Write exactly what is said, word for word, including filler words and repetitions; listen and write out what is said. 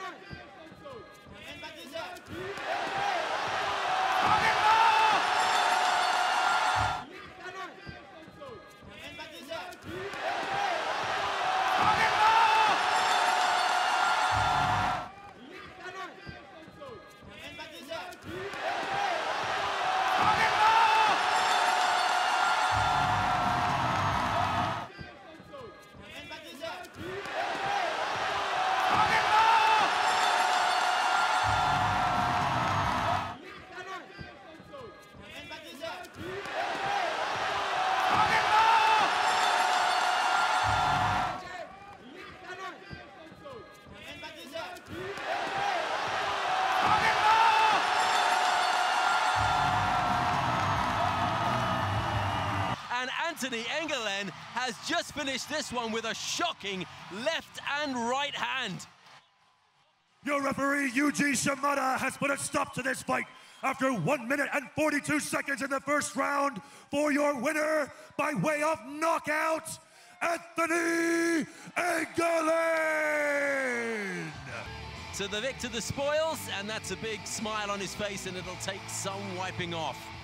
And Anthony Engelen has just finished this one with a shocking left and right hand. Your referee, Yuji Shimada, has put a stop to this fight after one minute and forty-two seconds in the first round for your winner by way of knockout, Anthony Engelen! To the victor, the spoils, and that's a big smile on his face, and it'll take some wiping off.